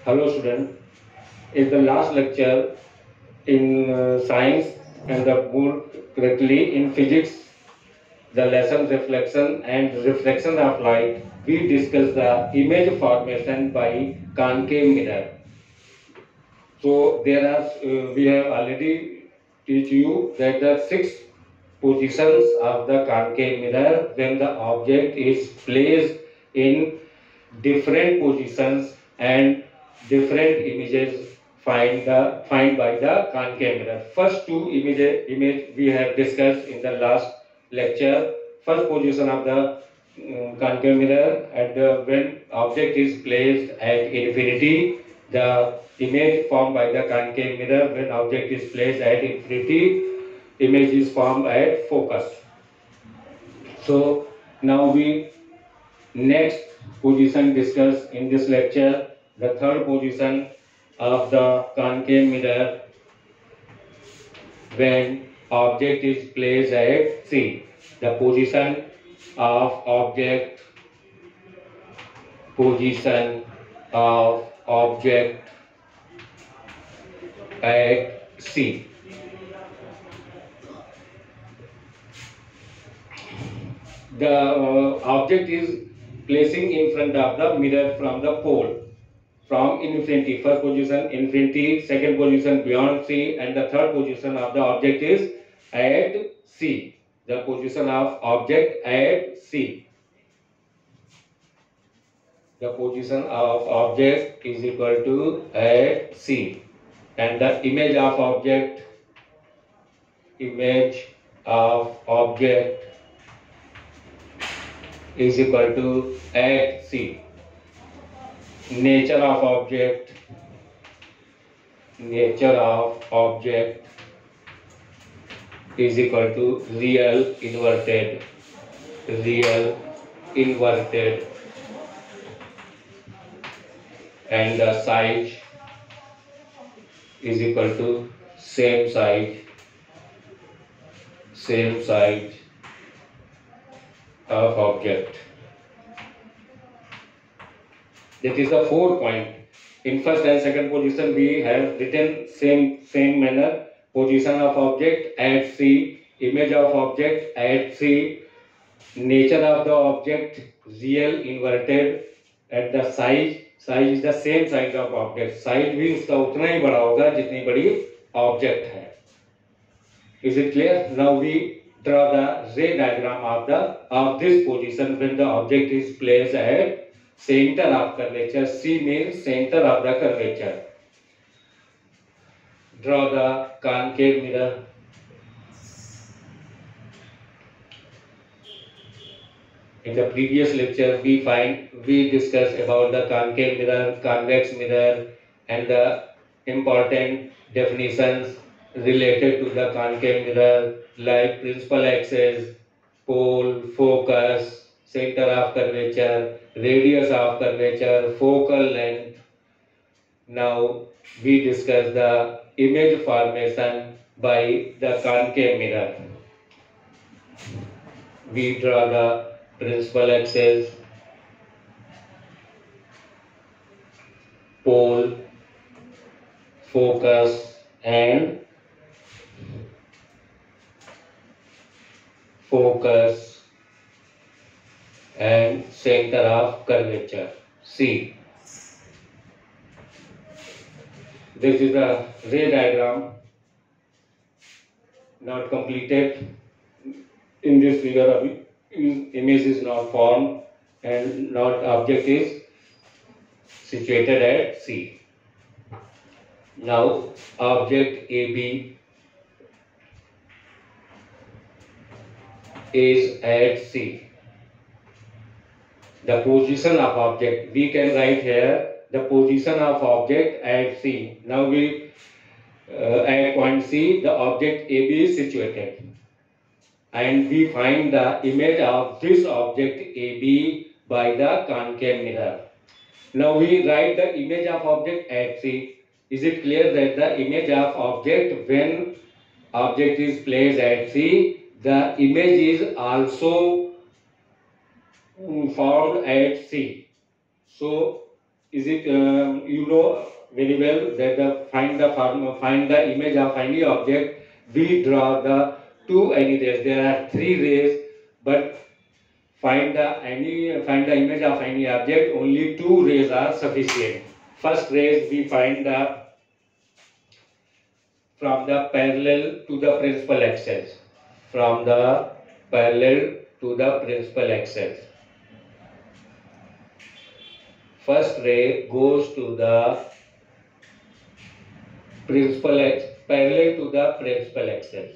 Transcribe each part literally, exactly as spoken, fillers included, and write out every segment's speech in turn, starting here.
Hello student, in the last lecture in uh, science and the more correctly in physics, the lesson reflection and reflection of light, we discussed the image formation by concave mirror. So there are, uh, we have already teach you that the six positions of the concave mirror when the object is placed in different positions and different images find the find by the concave mirror. First two image image we have discussed in the last lecture. First position of the um, concave mirror at the when object is placed at infinity, the image formed by the concave mirror when object is placed at infinity, image is formed at focus. So now we next position discussed in this lecture, the third position of the concave mirror when object is placed at C. The position of object, position of object at C. The uh, object is placing in front of the mirror from the pole. From infinity, first position infinity, second position beyond C, and the third position of the object is at C. The position of object at C. The position of object is equal to at C. And the image of object, image of object is equal to at C. Nature of object, nature of object is equal to real inverted, real inverted, and the size is equal to same size, same size of object. That is the four point. In first and second position, we have written same same manner. Position of object at C, image of object at C, nature of the object real inverted, at the size, size is the same size of object. Size भी उसका उतना ही बड़ा होगा जितनी बड़ी object है. Is it clear? Now we draw the ray diagram of the of this position when the object is placed at center of curvature. C means center of the curvature. Draw the concave mirror. In the previous lecture, we find we discussed about the concave mirror, convex mirror, and the important definitions related to the concave mirror, like principal axis, pole, focus, center of curvature, radius of curvature, focal length. Now we discuss the image formation by the concave mirror. We draw the principal axis, pole, focus, and focus and center of curvature, C. This is the ray diagram, not completed. In this figure, image is not formed and not object is situated at C. Now, object A B is at C. The position of object, we can write here the position of object at C. Now we uh, at point C, the object A B is situated, and we find the image of this object A B by the concave mirror. Now we write the image of object at C. Is it clear that the image of object when object is placed at C, the image is also formed at C. So is it um, you know very well that the find the form, find the image of any object, we draw the two any rays. There are three rays, but find the any find the image of any object, only two rays are sufficient. First rays we find the from the parallel to the principal axis, from the parallel to the principal axis. First ray goes to the principal axis, parallel to the principal axis.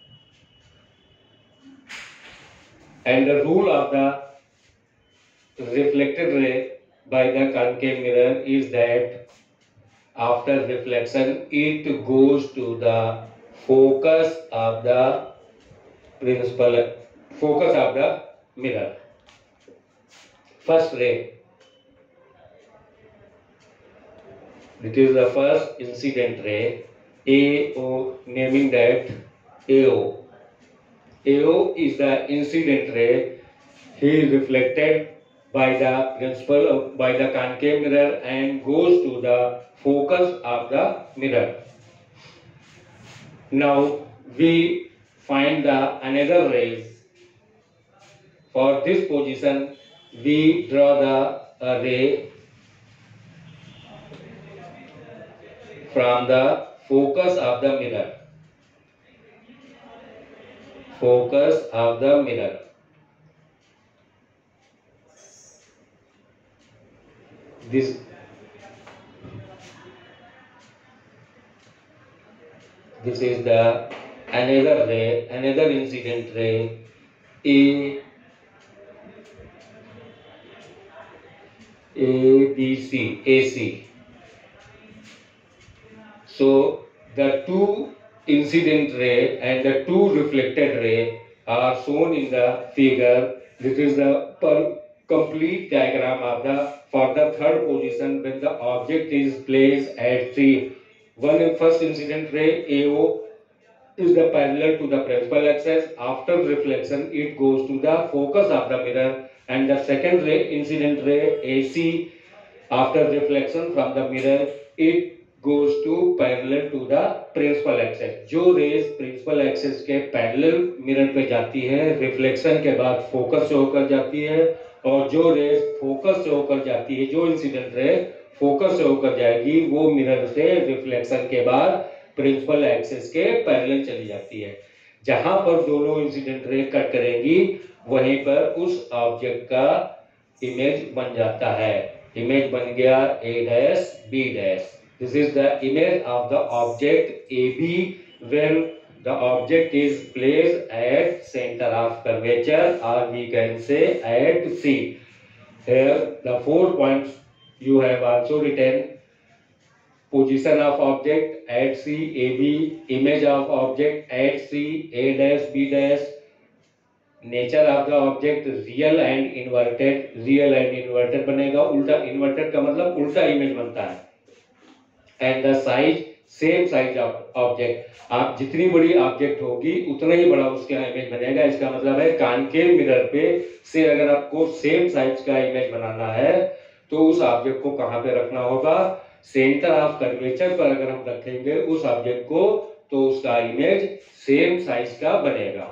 And the rule of the reflected ray by the concave mirror is that after reflection it goes to the focus of the principal focus of the mirror. First ray, it is the first incident ray, A O, naming that A O. A O is the incident ray. He is reflected by the principal by the concave mirror and goes to the focus of the mirror. Now we find the another rays. For this position, we draw the uh, ray from the focus of the mirror. Focus of the mirror. This this is the another ray, another incident ray, A A B C A C. So the two incident ray and the two reflected ray are shown in the figure. This is the per complete diagram of the for the third position when the object is placed at three. One first incident ray A O is the parallel to the principal axis. After reflection, it goes to the focus of the mirror, and the second ray, incident ray A C, after reflection from the mirror, it goes to parallel to the principal axis. जो rays principal axis के parallel mirror पे जाती है, reflection के बाद focus से होकर जाती है, और जो रेज focus से होकर जाती है, जो incident ray focus से होकर जाएगी, वो mirror से reflection के बाद प्रिंसिपल एक्सिस के पैरेलल चली जाती है. जहां पर दोनों इंसिडेंट रे कट करेंगी वहीं पर उस ऑब्जेक्ट का इमेज बन जाता है. इमेज बन गया A dash B dash. This is the image of the object A B when the object is placed at centre of curvature और we can say at C. Here the four points you have also written: position of object at C, A B, image of object at C, A dash, B dash, nature of the object real and inverted, real and inverted बनेगा. उल्टा inverted का मतलब उल्टा image बनता है. and the size same size of object. आप जितनी बड़ी ऑब्जेक्ट होगी उतना ही बड़ा उसका इमेज बनेगा. इसका मतलब है कॉनकेव मिरर पे से अगर आपको सेम साइज का इमेज बनाना है तो उस ऑब्जेक्ट को कहां पे रखना होगा? सेंटर ऑफ कर्वेचर पर अगर हम रखेंगे उस ऑब्जेक्ट को तो उसका इमेज सेम साइज का बनेगा.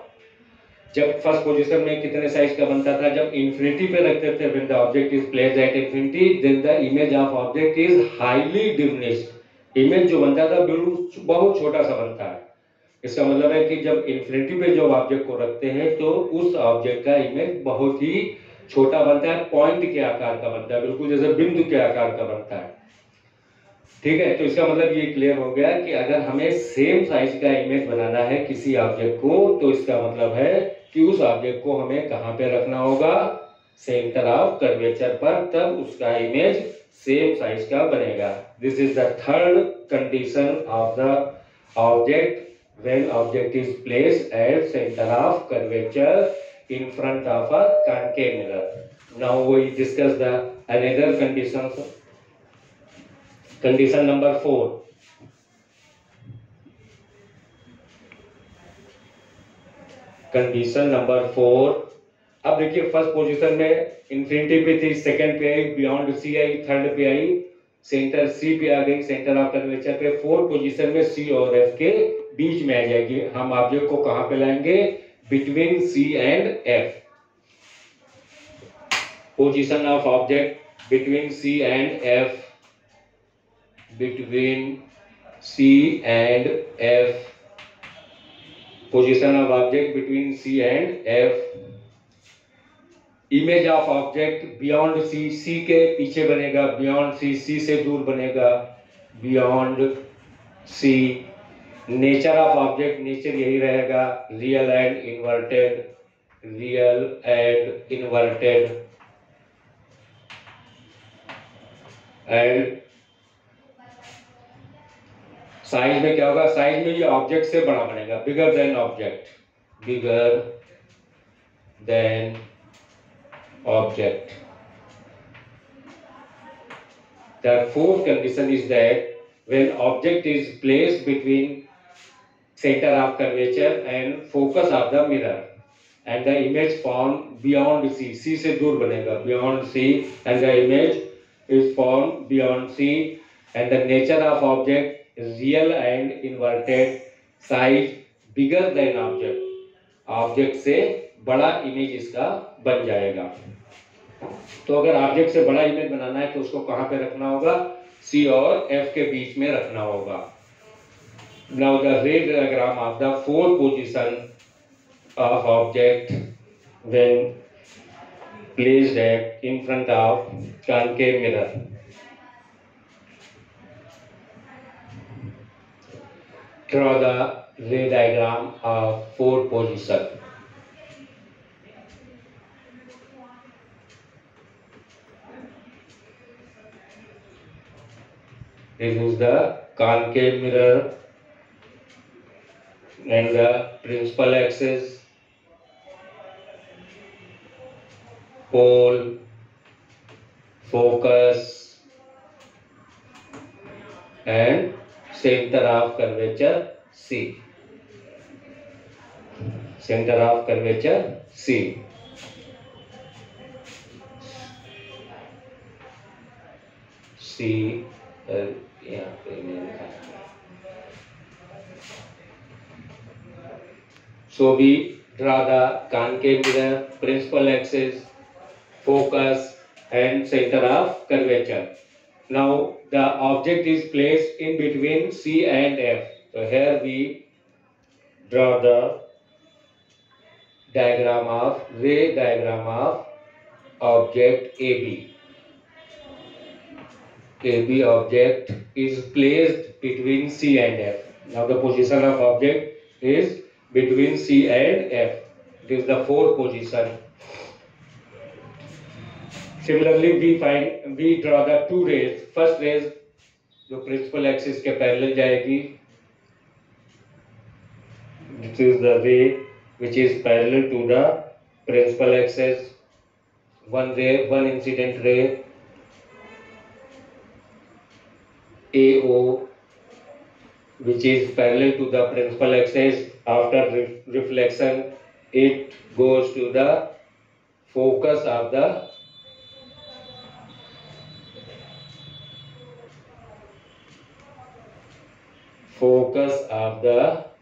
जब फर्स्ट पोजीशन में कितने साइज का बनता था? जब इन्फिनिटी पे रखते थे, when the object is placed at infinity, then the image of object is highly diminished. Image जो बनता था बिल्कुल बहुत छोटा सा बनता है. इसका मतलब है कि जब इन्फिनिटी पे जो ऑब्जेक्ट को रखते हैं तो उस ऑब्जेक्ट का इमेज बहुत ही छोटा बनता है, पॉइंट के आकार का बनता है, बिल्कुल जैसे बिंदु के आकार का बनता है. ठीक है, तो इसका मतलब ये क्लियर हो गया कि अगर हमें सेम साइज का इमेज बनाना है किसी ऑब्जेक्ट को तो इसका मतलब है कि उस ऑब्जेक्ट को हमें कहां पे रखना होगा? सेंटर ऑफ कर्वेचर पर, तब उसका इमेज सेम साइज का बनेगा. This is the third condition of the object when object is placed at centre of curvature in front of a concave mirror. Now we discuss the another conditions. Condition number four. Condition number four. अब देखिए first position में infinity पे थी, second पे आई, beyond सी आई, third पे आई, centre C पे आ गई, सेंटर ऑफ कर्वेचर पे। फोर्थ पोजीशन में सी और एफ के बीच में आ जाएगी। हम ऑब्जेक्ट को कहां पे लाएंगे? Between C and F. Position of object between C and F, between C and F, position of object between C and F. Image of object beyond C, C के पीछे बनेगा, बियॉन्ड सी, सी से दूर बनेगा, beyond C. Nature of object, nature यही रहेगा, real and inverted, real and inverted. And size में क्या होगा? साइज में ये ऑब्जेक्ट से बड़ा बनेगा, bigger than object, bigger than object. The fourth condition is that when object is placed between center of curvature and focus of the mirror and the image formed beyond C, C से दूर बनेगा, beyond C, and the image is formed beyond C and the nature of object is real and inverted, size bigger than object, object से बड़ा image इसका बन जाएगा। तो अगर ऑब्जेक्ट से बड़ा इमेज बनाना है तो उसको कहां पे रखना होगा? सी और एफ के बीच में रखना होगा। Now the ray diagram of the four position of object when placed at in front of concave mirror. Draw the ray diagram of four position. This is the concave mirror and the principal axis, pole, focus and center of curvature C. Center of curvature C. C uh, यहाँ पे मैंने लिखा है। So we draw the concave mirror, principal axis, focus and center of curvature. Now the object is placed in between C and F. So here we draw the diagram of ray diagram of object A B. A B object is placed between C and F. Now the position of object is between C and F. It is the fourth position. Similarly, we find we draw the two rays. First rays जो principal axis के parallel जाएगी. This is the ray which is parallel to the principal axis. One ray, one incident ray. A O, which is parallel to the principal axis. After re reflection, it goes to the focus of the focus of the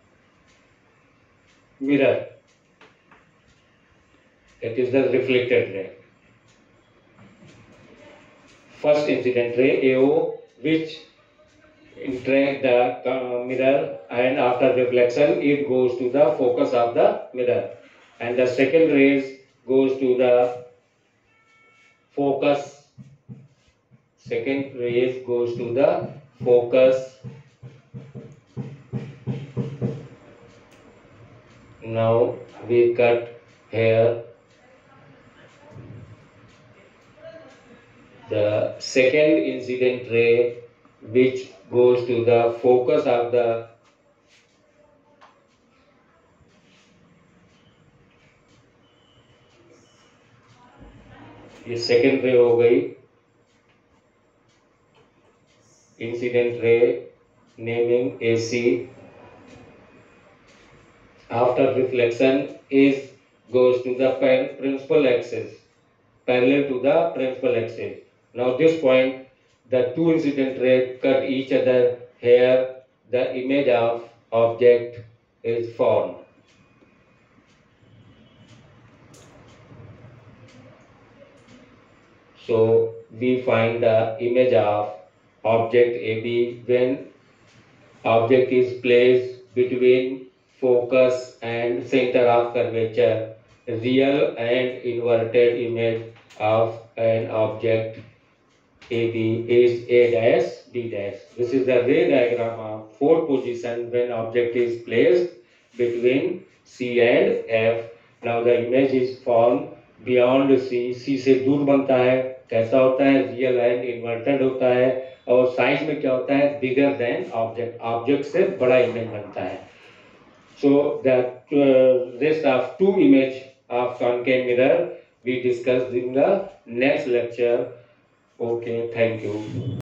mirror. That is the reflected ray. First incident ray A O, which interact the uh, mirror, and after reflection it goes to the focus of the mirror, and the second rays goes to the focus. Second rays goes to the focus. Now we cut here the second incident ray which goes to the focus of the ये second ray हो गई, incident ray, naming A C. After reflection is goes to the par- principal axis, parallel to the principal axis. Now this point, the two incident rays cut each other. Here, the image of object is formed. So we find the image of object A B when object is placed between focus and center of curvature. Real and inverted image of an object A B is A dash B dash. This is the ray diagram of four position when object is placed between C and F. Now the image is formed beyond C. C से दूर बनता है, कैसा होता है, real and inverted होता है, और साइज में क्या होता है, बिगर देन ऑब्जेक्ट, ऑब्जेक्ट से बड़ा इमेज बनता है. So the uh, rest of two image of concave mirror we discussed in the next lecture. Okay, thank you.